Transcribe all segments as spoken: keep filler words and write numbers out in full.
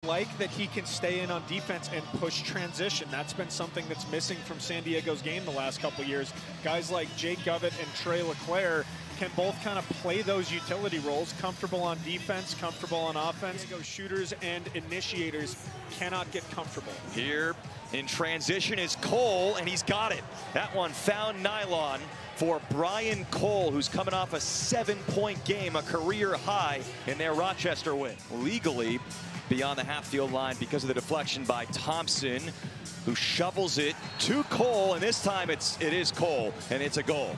like that he can stay in on defense and push transition. That's been something that's missing from San Diego's game the last couple years. Guys like Jake Govett and Trey LeClaire can both kind of play those utility roles, comfortable on defense, comfortable on offense. Diego shooters and initiators cannot get comfortable. Here in transition is Cole, and he's got it. That one found nylon for Brian Cole, who's coming off a seven-point game, a career high in their Rochester win. Legally beyond the half-field line because of the deflection by Thompson, who shovels it to Cole, and this time it's it is Cole, and it's a goal.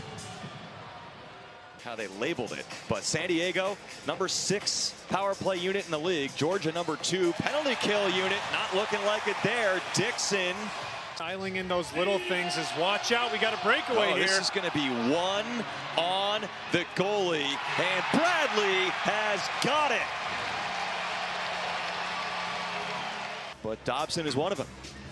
How they labeled it, but San Diego, number six power play unit in the league. Georgia, number two penalty kill unit, not looking like it there. Dixon. Styling in those little things is watch out, we got a breakaway oh, here. This is going to be one on the goalie, and Bradley has got it. But Dobson is one of them.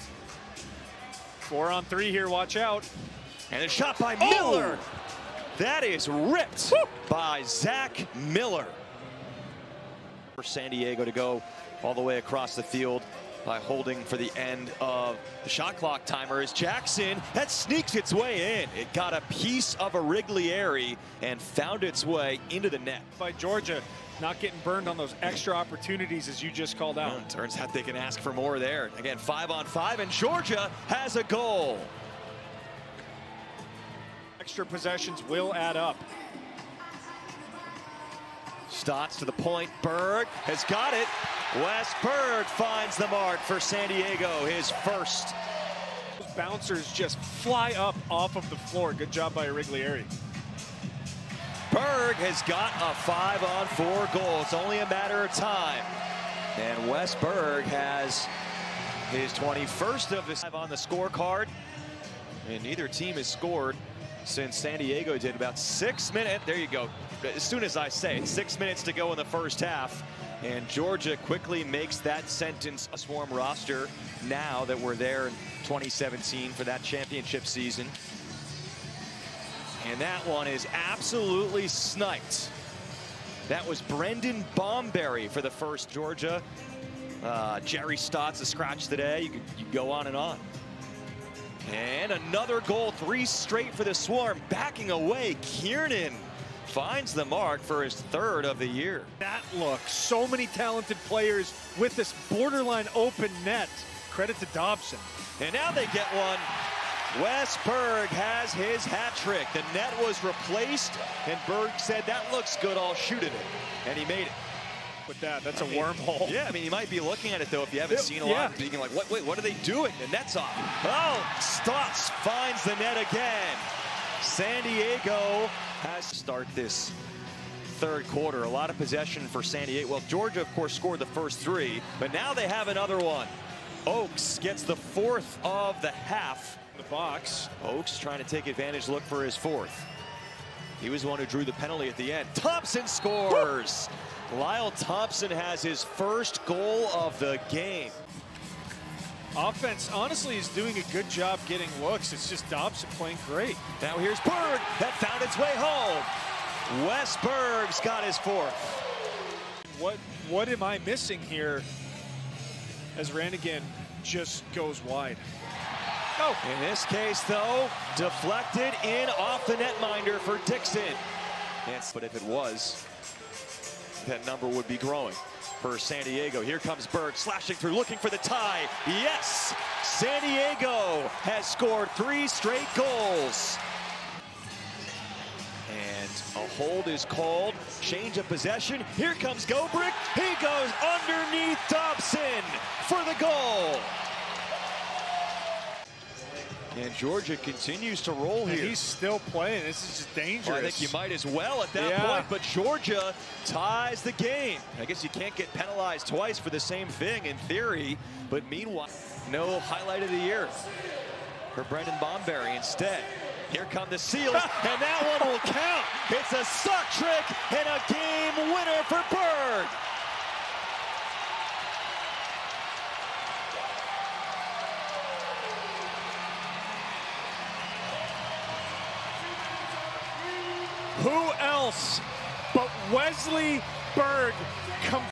Four on three here, watch out. And a shot by Oh! Miller. That is ripped Woo! by Zach Miller. For San Diego to go all the way across the field by holding for the end of the shot clock timer is Jackson. That sneaks its way in. It got a piece of a Riglieri and found its way into the net. By Georgia, not getting burned on those extra opportunities as you just called out. Well, turns out they can ask for more there. Again, five on five, and Georgia has a goal. Extra possessions will add up. Stotts to the point. Berg has got it. Wes Berg finds the mark for San Diego, his first. Those bouncers just fly up off of the floor. Good job by Riglieri. Berg has got a five on four goal. It's only a matter of time. And Wes Berg has his twenty-first of this on the scorecard. And neither team has scored since San Diego did. About six minutes. There you go. As soon as I say it, six minutes to go in the first half. And Georgia quickly makes that sentence a swarm roster now that we're there in twenty seventeen for that championship season. And that one is absolutely sniped. That was Brendan Bomberry for the first Georgia. Uh, Jerry Stotts a scratch today. You could you go on and on. And another goal, three straight for the Swarm. Backing away, Kiernan finds the mark for his third of the year. That look, so many talented players with this borderline open net. Credit to Dobson. And now they get one. Wes Berg has his hat trick. The net was replaced, and Berg said, that looks good, I'll shoot at it. And he made it. With that, that's I a mean, wormhole. Yeah, I mean, you might be looking at it, though, if you haven't it, seen a yeah. lot, thinking like, what, wait, what are they doing? The net's off. Oh, Stotts finds the net again. San Diego has to start this third quarter. A lot of possession for San Diego. Well, Georgia, of course, scored the first three, but now they have another one. Oakes gets the fourth of the half. The box. Oakes trying to take advantage, look for his fourth. He was the one who drew the penalty at the end. Thompson scores. Woo! Lyle Thompson has his first goal of the game. Offense, honestly, is doing a good job getting looks. It's just Dobson playing great. Now here's Berg. That found its way home. Wes Berg's got his fourth. What, what am I missing here as Rannigan just goes wide? Oh. In this case, though, deflected in off the netminder for Dixon. Yes, but if it was, that number would be growing for San Diego. Here comes Berg slashing through, looking for the tie. Yes, San Diego has scored three straight goals. And a hold is called. Change of possession. Here comes Gobrick. He goes underneath Dobson for the goal. And Georgia continues to roll and here. He's still playing. This is just dangerous. Well, I think you might as well at that yeah. point, but Georgia ties the game. I guess you can't get penalized twice for the same thing in theory, but meanwhile, no highlight of the year for Brendan Bomberry. Instead, here come the Seals, and that one will count. It's a suck trick and a game winner for Berg. Who else but Wesley Berg